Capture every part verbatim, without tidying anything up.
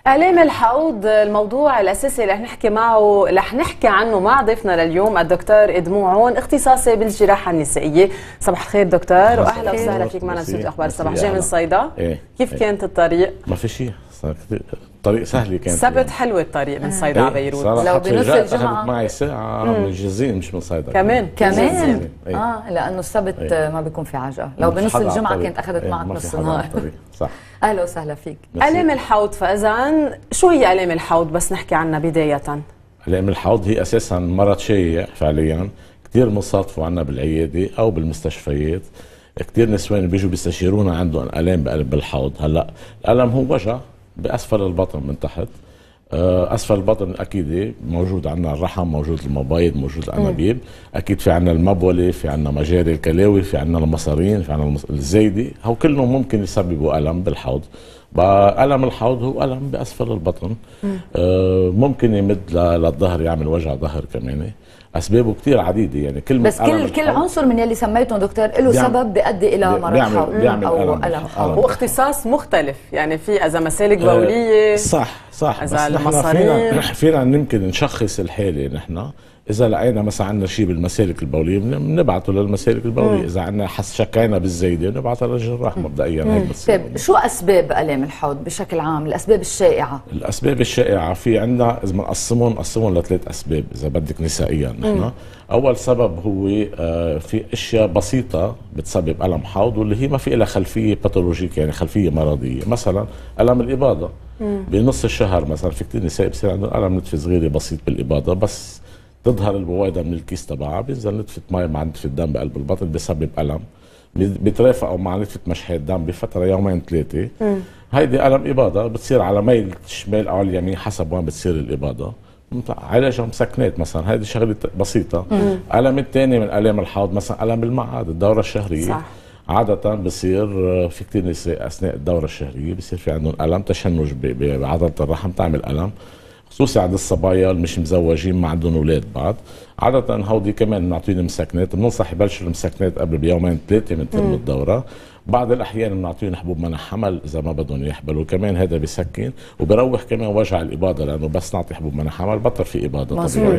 إعلام الحوض الموضوع الأساسي اللي رح نحكي معه رح نحكي عنه مع ضيفنا لليوم الدكتور إدمو عون، اختصاصي بالجراحة النسائية. صباح الخير دكتور، وأهلا وسهلا فيك معنا باستوديو أخبار الصباح. جاي من صيدا؟ إيه؟ كيف إيه؟ كانت الطريق؟ ما في شيء، الطريق سهله كانت. سبت حلوة الطريق من صيدا على بيروت. لو بنص الجمعة معي ساعة من الجزيرة مش من صيدا كمان كمان ايه؟ اه لأنه السبت ايه؟ ما بيكون في عجقة. لو بنص الجمعة كانت أخذت ايه؟ معك نص النهار. صح. أهلا وسهلا فيك. إعلام الحوض، فإذا شو هي إعلام الحوض بس نحكي عنها بداية؟ إعلام الحوض هي أساسا مرض شائع فعليا، كثير بنصادفوا عنا بالعيادة أو بالمستشفيات. كثير نسوان بيجوا بيستشيرونا عندهم آلام بقلب الحوض. هلا الألم هو وجع بأسفل البطن من تحت. أسفل البطن أكيد موجود عندنا الرحم، موجود المبايض، موجود الأنابيب، أكيد في عندنا المبولة، في عندنا مجاري الكلاوي، في عندنا المصارين، في عندنا الزايدة. هو كلهم ممكن يسببوا ألم بالحوض. ألم الحوض هو ألم بأسفل البطن. آه ممكن يمد للظهر، يعمل وجع ظهر كمان. اسبابه كثير عديده يعني. كل بس كل كل عنصر من يلي سميتهم دكتور له سبب بيؤدي الى مرض حوض او الم حوض، واختصاص مختلف يعني. في اذا مسالك بوليه آه صح صح، اذا بس نحن فينا فينا يمكن نشخص الحاله. نحن اذا لقينا مثلا عندنا شيء بالمسالك البوليه بنبعته للمسالك البوليه. مم. اذا عندنا حس شكينا بالزايده بنبعتها للجراح مبدئيا. هيك بتصير. طيب شو اسباب الام الحوض بشكل عام؟ الاسباب الشائعه الاسباب الشائعه في عندنا اذا بنقسمهم نقسمهم لثلاث اسباب اذا بدك نسائيا. نحن اول سبب هو آه في اشياء بسيطه بتسبب الم حوض واللي هي ما في لها خلفيه باثولوجيك يعني خلفيه مرضيه. مثلا الم الاباضه بنص الشهر مثلا في كثير نساء بصير عندهم الم نتفه صغيره بسيط بالاباضه، بس تظهر البويضه من الكيس تبعها بينزل نتفه مي مع نتفه دم بقلب البطن بسبب الم بيترافقوا مع نتفه مشحات دم بفتره يومين ثلاثه. هيدي الم اباضه بتصير على ميل الشمال او اليمين حسب وين بتصير الاباضه. علاجها مسكنات مثلا، هذه شغله بسيطه. الم الثاني من الام الحوض مثلا الم المعاد، الدوره الشهريه. صح. عادة بصير في كثير نساء اثناء الدورة الشهرية بصير في عندهم الم تشنج بعضلة الرحم تعمل الم، خصوصي عند الصبايا اللي مش مزوجين ما عندهم اولاد بعد. عادة هودي كمان بنعطيهم مسكنات، بننصح يبلشوا المسكنات قبل بيومين ثلاثة من تم الدورة. بعض الاحيان بنعطيهم حبوب منع حمل اذا ما بدهم يحبلوا، كمان هذا بيسكن وبروح كمان وجع الاباضه، لانه بس نعطي حبوب منع حمل بطل في اباضه طبيعي.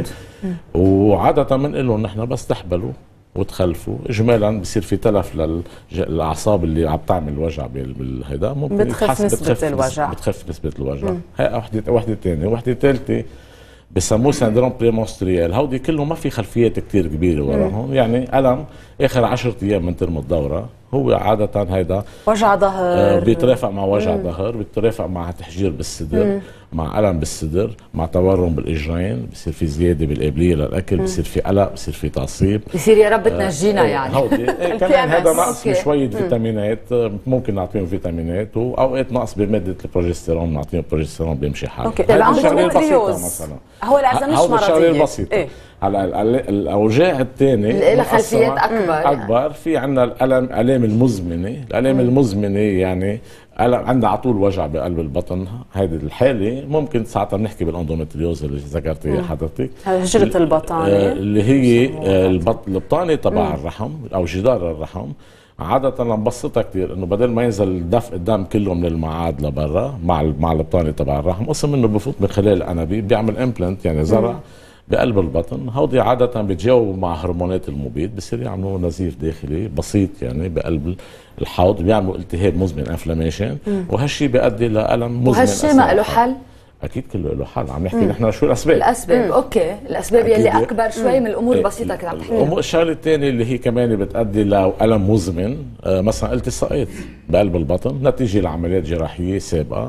وعاده بنقول لهم نحن بس تحبلوا وتخلفوا اجمالا بصير في تلف للاعصاب اللي عم تعمل وجع بالهيدا، ممكن بتخف نسبه بتخف الوجع بتخف نسبه الوجع. هي وحده وحده ثانيه. وحده ثالثه بسموه سندروم بريمونستريال. هودي كله ما في خلفيات كثير كبيره وراهم، يعني الم اخر عشرة ايام من ترم الدوره. هو عادة هيدا وجع ظهر آه بيترافق مع وجع ظهر، بيترافق مع تحجير بالصدر، مم. مع ألم بالصدر، مع تورم بالإجرين، بصير في زيادة بالقابلية للأكل، بصير في قلق، بصير في تعصيب، بصير يا رب تنجينا. آه يعني هودي كمان هذا نقص بشوية فيتامينات، ممكن نعطيهم فيتامينات، وأوقات نقص بمادة البروجستيرون نعطيهم بروجستيرون بيمشي حاله. اوكي طيب عم بسيطة مثلا. هو العزة مش مرضية بسيطة. إيه؟ هلا الاوجاع الثانيه لها خلفيات اكبر اكبر يعني. في عندنا الالم الالام المزمنه، الالام المزمنه يعني الم عندها على طول وجع بقلب البطن. هذه الحاله ممكن ساعتها بنحكي بالاندومتريوز اللي ذكرتيها حضرتك، هجره البطانه اللي هي البطانه تبع الرحم او جدار الرحم. عادة نبسطها كثير انه بدل ما ينزل دفء الدم كله من المعاد لبرا مع مع البطانه تبع الرحم، قسم منه بفوت من خلال الانابيب بيعمل امبلانت يعني زرع مم. بقلب البطن. هودي عادة بيتجاوبوا مع هرمونات المبيض، بصير يعملوا نزيف داخلي بسيط يعني بقلب الحوض، بيعملوا التهاب مزمن انفلاميشن، وهالشيء بيؤدي لألم مزمن. وهالشيء ما له حل؟ اكيد كله له حل. عم نحكي نحن شو الاسباب. الاسباب مم. اوكي، الاسباب يلي اكبر شوي من الامور البسيطه كنت عم تحكي. الشغله الثانيه اللي هي كمان بتؤدي لالم مزمن، آه مثلا التصاقات بقلب البطن نتيجه لعمليات جراحيه سابقه،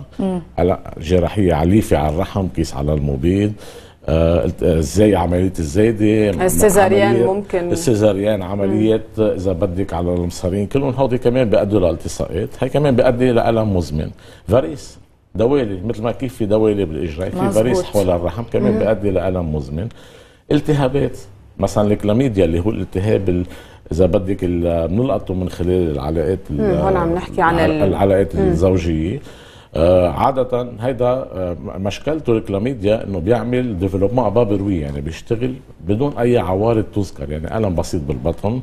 جراحيه عنيفه على الرحم، كيس على المبيض، آه ازاي عمليه الزايده، السيزاريان، ممكن السيزاريان عمليات مم. اذا بدك على المصارين، كلهم هودي كمان بيؤدوا لالتصاقات. هي كمان بيؤدي لالم مزمن. فاريس دوالي، مثل ما كيف في دوالي بالاجرين في فاريس حول الرحم كمان مم. بيؤدي لالم مزمن. التهابات مثلا الكلاميديا اللي هو الالتهاب اذا بدك بنلقطه من خلال العلاقات، هون عم نحكي عن العلاقات الزوجيه. آه عادة هيدا آه مشكلته الكلاميديا انه بيعمل ديفلوبمون ابابروي، يعني بيشتغل بدون اي عوارض تذكر، يعني الم بسيط بالبطن،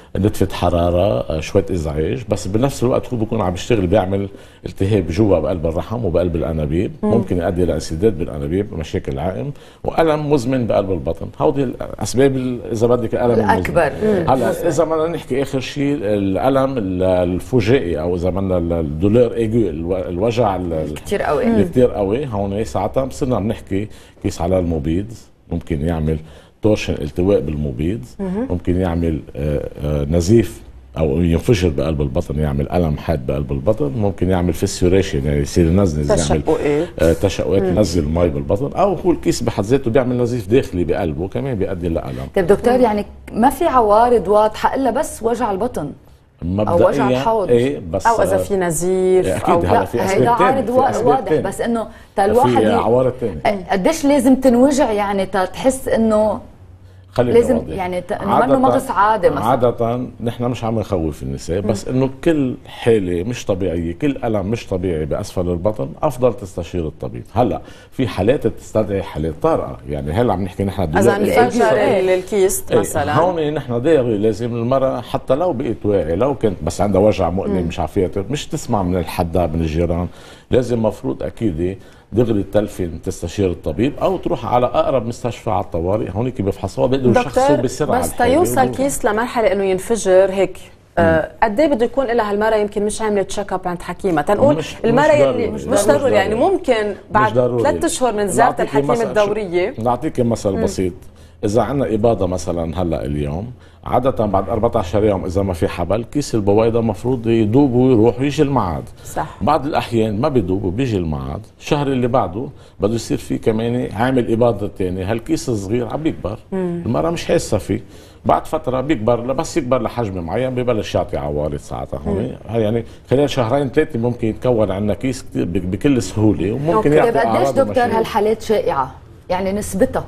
نتفة حراره، شويه ازعاج، بس بنفس الوقت هو بيكون عم يشتغل بيعمل التهاب جوا بقلب الرحم وبقلب الانابيب، مم. ممكن يؤدي الى انسداد بالانابيب، مشاكل عائم، والم مزمن بقلب البطن. هودي الاسباب اذا بدك الالم الاكبر. هلا اذا بدنا نحكي اخر شيء الالم الفجائي، او اذا بدنا الدولار ايجو، الوجع كثير قوي كثير قوي، هون ساعتها بصرنا بنحكي كيس على المبيض، ممكن يعمل تورشن، التواء بالمبيض، ممكن يعمل آآ آآ نزيف او ينفجر بقلب البطن، يعمل الم حاد بقلب البطن، ممكن يعمل فيسيوريشن يعني يصير ينزنز، يعمل تشققات، ينزل مي بالبطن، او هو الكيس بحد ذاته بيعمل نزيف داخلي بقلبه كمان بيؤدي لالم. طيب دكتور، يعني ما في عوارض واضحه الا بس وجع البطن او وجع الحوض، ايه بس او اذا في نزيف او لا، هيدا عارض واضح، بس انه تا الواحد في عوارض ثانيه. قديش لازم تنوجع يعني تحس انه لازم واضح. يعني انه منه مغص عادي مثلا؟ عادة نحن مش عم نخوف النساء، بس انه كل حالة مش طبيعية، كل ألم مش طبيعي بأسفل البطن أفضل تستشير الطبيب. هلا في حالات بتستدعي حالات طارئة، يعني هلا عم نحكي نحن إذا انفجر الكيست مثلا، هون نحن ضروري لازم المرأة حتى لو بقيت واعي، لو كنت بس عندها وجع مؤلم مش عارفة مش تسمع من الحدا من الجيران، لازم مفروض أكيد دغري التلفين تستشير الطبيب او تروح على اقرب مستشفى على الطوارئ، هونيك بيفحصوه بيقدروا يشخصوا بسرعه. بس تيوصل كيس لمرحله انه ينفجر هيك آه قد ايه بده يكون لها المراه يمكن مش عامله تشيك اب عند حكيمه، تنقول مش المراه اللي مش, مش ضروري يعني ممكن بعد ثلاث اشهر من زياره الحكيم الدوريه. نعطيك مثل بسيط، اذا عندنا اباضه مثلا هلا اليوم، عادة بعد أربعة عشر يوم إذا ما في حبل، كيس البويضة مفروض يدوب ويروح ويجي الميعاد. صح. بعض الأحيان ما بيدوب وبيجي الميعاد، الشهر اللي بعده بده يصير فيه كمان عامل إباضة ثاني، هالكيس الصغير عم بيكبر، المرأة مش حاسة فيه، بعد فترة بيكبر، بس يكبر لحجم معين ببلش يعطي عوارض ساعتها. هون يعني خلال شهرين ثلاثة ممكن يتكون عندنا كيس كتير بكل سهولة، وممكن يعطي أعراض. قديش دكتور هالحالات شائعة؟ يعني نسبتها؟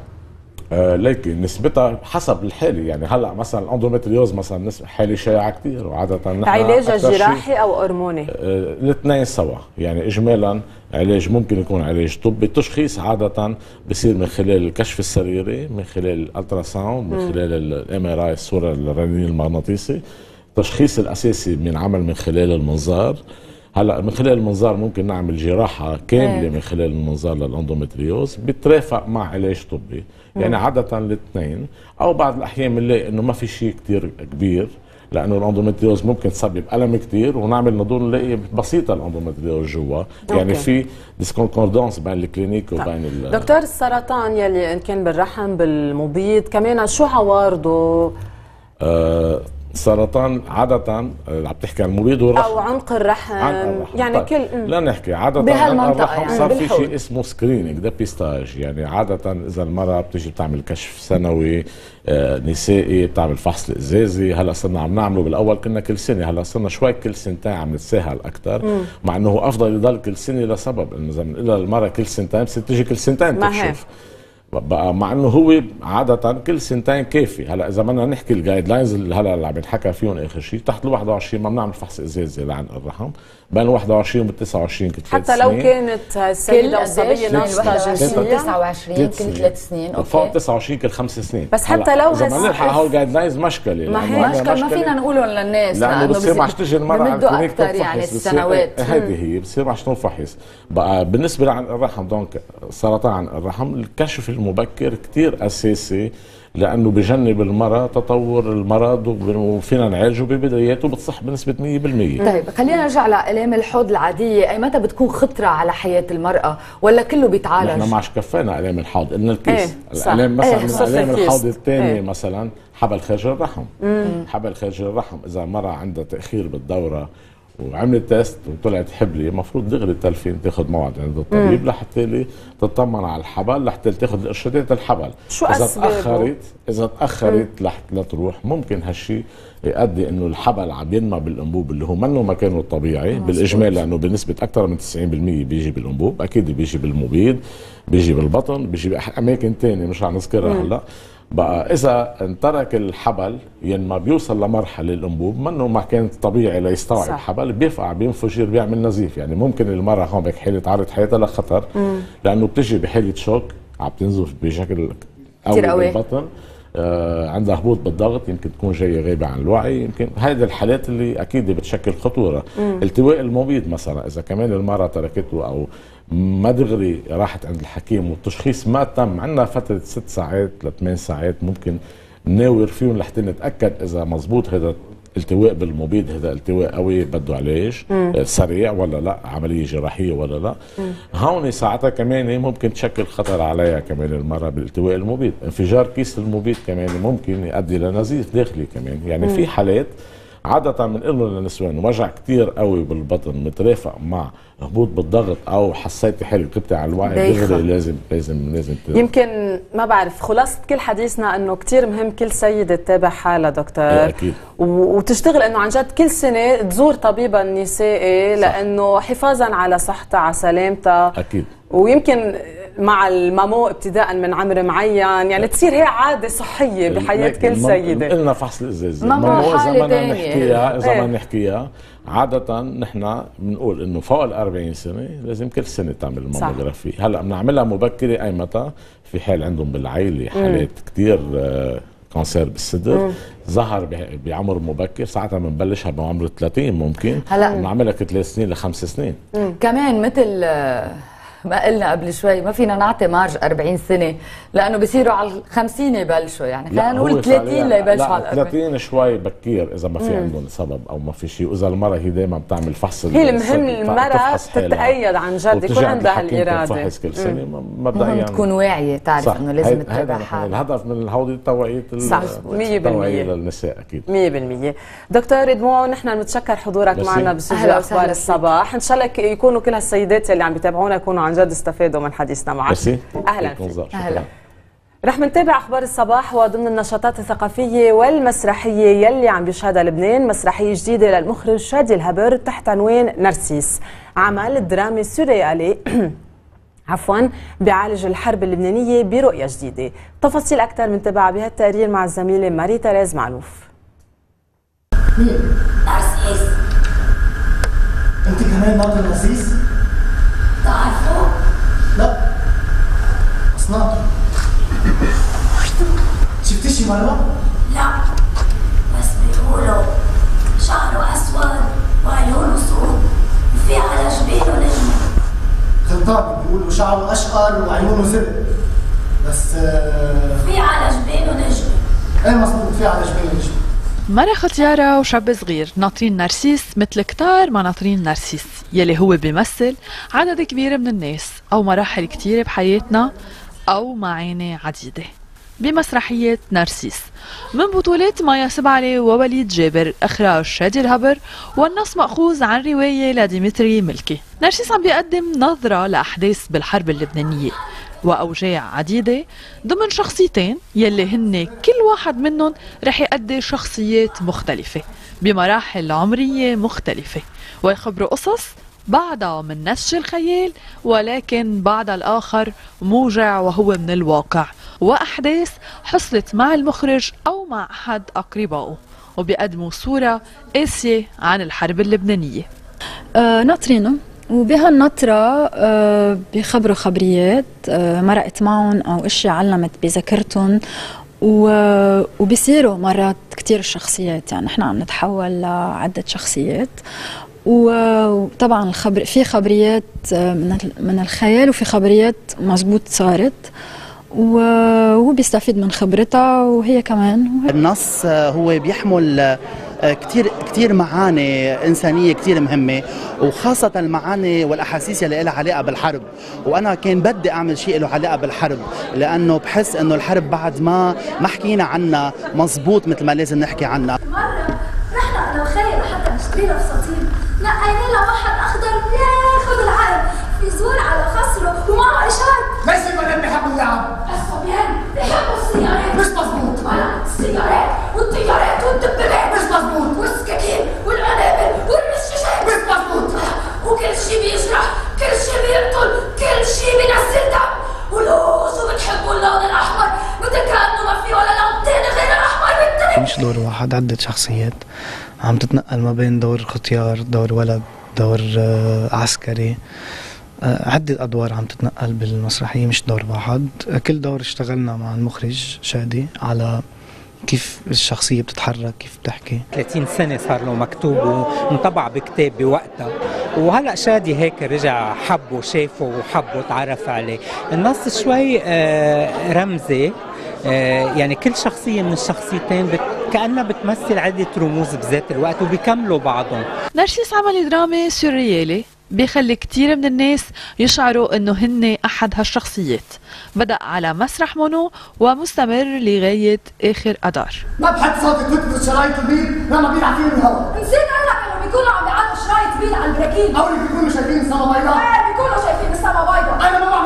آه لكن نسبتها حسب الحاله، يعني هلا مثلا الاندومتريوز مثلا حاله شائعه كثير، وعاده نحن علاجها جراحي او هرموني؟ آه الاثنين سوا، يعني اجمالا علاج ممكن يكون علاج طبي، التشخيص عاده بصير من خلال الكشف السريري، من خلال الالترا ساوند، من خلال الام ار اي، الصوره الرنين المغناطيسي. التشخيص الاساسي بينعمل من خلال المنظار. هلا من خلال المنظار ممكن نعمل جراحه كامله من خلال المنظار للاندومتريوز، بترافق مع علاج طبي، يعني عاده الاثنين، او بعض الاحيان بنلاقي انه ما في شيء كثير كبير، لانه الاندومتريوز ممكن تسبب الم كثير، ونعمل نضول نلاقي بسيطه الاندومتريوز جوا، يعني في ديسكونكوردانس بين الكلينيك وبين ال دكتور السرطان يلي ان كان بالرحم بالمبيض كمان شو عوارضه؟ آه السرطان عادة عم تحكي عن المبيض والرحم او عنق الرحم, الرحم. يعني طيب. كل لا نحكي عادة عن الرحم يعني صار في شيء اسمه سكرينينج ديبيستاج، يعني عادة اذا المرأة بتيجي بتعمل كشف سنوي آه نسائي، بتعمل فحص الازازي، هلا صرنا عم نعمله، بالاول كنا كل سنة، هلا صرنا شوي كل سنتين عم نتساهل اكثر، مع انه افضل يضل كل سنة لسبب انه اذا بنقول للمرأة كل سنتين بتصير تيجي كل سنتين تكشف، بقى مع انه هو عاده كل سنتين كافي. هلا اذا بدنا نحكي الجايد لاينز اللي هلا اللي عم ينحكى فيهم اخر شيء، تحت ال واحد وعشرين ما بنعمل فحص ازازي لعن الرحم، بين ال واحد وعشرين وال تسعة وعشرين كل ثلاث سنين، حتى لو كانت السيده او الصبيه ناقصه جنسيا تسعة وعشرين كل ثلاث سنين، اوكي فوق تسعة وعشرين كل خمس سنين، بس حتى لو اذا بدنا نلحق هول الجايد لاينز مشكله، ما هي مشكله ما فينا نقولهم للناس، لانه بصير ما عادش تجي المرأة على الكلينيك اكثر يعني السنوات، هذه هي بصير ما عادش تنفحص. بقى بالنسبه لعن الرحم، دونك سرطان عن الرحم، الكشف المبكر كثير اساسي، لانه بجنب المرأة تطور المرض وفينا نعالجه ببداياته، بتصح بنسبه مية بالمية. طيب خلينا نرجع لآلام الحوض العاديه، اي متى بتكون خطره على حياه المراه ولا كله بيتعالج؟ نحن ما عادش كفينا آلام الحوض، قلنا الكيس، الآلام مثلا ايه من آلام الحوض الثانيه ايه مثلا حبل خارج الرحم. مم. حبل خارج الرحم اذا المرأة عندها تاخير بالدوره وعملت تيست وطلعت حبلي، المفروض دغري التلفين تاخذ موعد عند الطبيب لحتى تطمن على الحبل، لحتى تاخذ ارشادات الحبل. شو اذا أسبابه؟ تاخرت اذا تاخرت لتروح، ممكن هالشيء يؤدي انه الحبل عم ينمى بالانبوب اللي هو منه مكانه الطبيعي بالاجمال، لانه بنسبه اكثر من تسعين بالمية بيجي بالانبوب، اكيد بيجي بالمبيض، بيجي بالبطن، بيجي باماكن ثانيه مش عم نذكرها هلا. بقى اذا انترك الحبل يعني ما بيوصل لمرحله الانبوب منه مكان طبيعي ليستوعب الحبل، بيفقع بينفجر بيعمل نزيف، يعني ممكن المراه هون بحاله تعرض حياتها لخطر، لانه بتجي بحاله شوك عم تنزف بشكل قوي بالبطن، آه عندها هبوط بالضغط، يمكن تكون جايه غايبه عن الوعي، يمكن هذه الحالات اللي اكيد بتشكل خطوره. مم. التواء المبيض مثلا اذا كمان المراه تركته او ما دغري راحت عند الحكيم والتشخيص ما تم، عندنا فتره ست ساعات لثمان ساعات ممكن نناور فيهم لحتى نتاكد اذا مزبوط هذا التواء بالمبيض، هذا التواء قوي بده علاج سريع ولا لا، عمليه جراحيه ولا لا. مم. هون ساعتها كمان ممكن تشكل خطر عليها كمان المراه بالالتواء المبيض. انفجار كيس المبيض كمان ممكن يؤدي لنزيف داخلي كمان، يعني مم. في حالات عادة بنقول له للنسوان وجع كتير قوي بالبطن مترافق مع هبوط بالضغط او حسيتي حالك غبتي على الوعي دغري لازم لازم لازم تروح. يمكن ما بعرف خلاصة كل حديثنا انه كتير مهم كل سيدة تتابع حالها دكتور. اكيد. وتشتغل انه عن جد كل سنة تزور طبيبة نسائي لانه حفاظا على صحتها على سلامتها. اكيد. ويمكن مع المامو ابتداء من عمر معين يعني تصير هي عادة صحية بحياة كل سيدة. قلنا فحص الازازة مامو اذا بدنا نحكيها اذا بدنا نحكيها عادة نحن بنقول انه فوق ال أربعين سنة لازم كل سنة تعمل ماموغرافي. هلا بنعملها مبكرة اي متى؟ في حال عندهم بالعائلة حالات كثير كانسير بالصدر ظهر بعمر مبكر، ساعتها بنبلشها بعمر ثلاثين ممكن هلا بنعملها ثلاث سنين لخمس سنين. مم. كمان مثل ما قلنا قبل شوي ما فينا نعطي مارج أربعين سنة لانه بصيروا على الخمسين يبلشوا، يعني خلينا نقول ثلاثين ليبلشوا على الأربعين. ثلاثين شوي بكير اذا ما في عندهم سبب او ما في شيء، واذا المراه هي دائما بتعمل فحص هي المهم المراه تتأيد عن جد يكون عندها الاراده تفحص كل سنه مبدئيا تكون واعيه تعرف انه لازم تتابع حالها. الهدف من هودي التوعيه التوعيه للنساء اكيد مية بالمية. دكتور إدموعون نحن بنتشكر حضورك معنا باستوديو اخبار الصباح، ان شاء الله يكونوا كل هالسيدات اللي عم بيتابعونا يكونوا عن جد استفادوا من حديثنا معك. اهلا فيك. اهلا. رح منتابع اخبار الصباح وضمن النشاطات الثقافيه والمسرحيه يلي عم بيشهدها لبنان مسرحيه جديده للمخرج شادي الهبر تحت عنوان نرسيس، عمل درامي سوريالي عفوا بيعالج الحرب اللبنانيه برؤيه جديده. تفاصيل اكثر منتابعه بهالتقرير مع الزميله ماري تيريز معلوف. مين؟ نرسيس. انت كمان ناطر نرسيس؟ تعرفوا؟ لا بس ناطر. شفتي شي مرة؟ لا بس بيقولوا شعره اسود وعيونه سود وفي على جبينه نجم. خلطان بيقولوا شعره اشقر وعيونه زرق بس آه في على جبينه نجم. ايه مظبوط في على جبينه نجم. مرة ختيارة وشاب صغير ناطرين نرسيس مثل كتار ما ناطرين نرسيس يلي هو بيمثل عدد كبير من الناس أو مراحل كتير بحياتنا أو معاني عديدة بمسرحية نرسيس من بطولات مايا سبعلي ووليد جابر، إخراج شادي الهبر، والنص مأخوذ عن رواية لديمتري ملكي. نرسيس عم بيقدم نظرة لأحداث بالحرب اللبنانية وأوجاع عديدة ضمن شخصيتين يلي هن كل واحد منهم رح يؤدي شخصيات مختلفة بمراحل عمرية مختلفة ويخبروا قصص بعضها من نسج الخيال ولكن بعضها الآخر موجع وهو من الواقع وأحداث حصلت مع المخرج أو مع أحد أقربائه وبيقدموا صورة قاسية عن الحرب اللبنانية. آه ناطرينه وبهالنطرة آه بيخبروا خبريات آه مرقت معهم أو اشياء علمت بذاكرتهم وبيصيروا مرات كتير شخصيات، يعني نحن عم نتحول لعدة شخصيات وطبعا الخبر في خبريات من من الخيال وفي خبريات مزبوط صارت وهو بيستفيد من خبرتها وهي كمان. النص هو بيحمل كتير كتير معاني إنسانية كتير مهمة وخاصة المعاني والأحاسيس اللي لها علاقة بالحرب، وأنا كان بدي أعمل شيء له علاقة بالحرب لأنه بحس إنه الحرب بعد ما ما حكينا عنها مزبوط مثل ما لازم نحكي عنها. مرة رحنا أنا وخيي لحتى نشتري له فساتين، نقينا له واحد أخضر بياخد العقل بيزور على خصره ومعه إشارة. ليش البنات بيحبوا اللعب؟ الصبيان بيحبوا السيارات. مش مظبوط. ولا السيارات والطيارات والدبابات. مش مظبوط. والسكاكين والقنابل والرشاشات. مش مظبوط. وكل شيء بيجرح، كل شيء بيقتل، كل شيء بينزل دم. ولو شو بتحبوا اللون الأحمر مثل كأنه ما في ولا لون تاني غير الأحمر بالدنيا. مش دور واحد، عدة شخصيات عم تتنقل ما بين دور ختيار، دور ولد، دور عسكري، عدة أدوار عم تتنقل بالمسرحية، مش دور واحد. كل دور اشتغلنا مع المخرج شادي على كيف الشخصية بتتحرك، كيف بتحكي. ثلاثين سنة صار له مكتوب ومنطبع بكتاب بوقتها، وهلأ شادي هيك رجع حبه شافه وحبه تعرف عليه. النص شوي رمزي، يعني كل شخصية من الشخصيتين بت... كأنها بتمثل عدة رموز بذات الوقت وبيكملوا بعضهم. نرسيس عمل درامي سوريالي بيخلي كتير من الناس يشعروا انه هن احد هالشخصيات. بدأ على مسرح مونو ومستمر لغاية اخر ادار. ما بحب صوتك تكبس شرايط البيض لما بيلعب فيه الهواء. نسيت اقول لك انه بيكونوا عم بيعطوا شرايط بيض على البراكين. او اللي بيكونوا شايفين السما بيضاء. ايه بيكونوا شايفين السما بيضاء. انا ما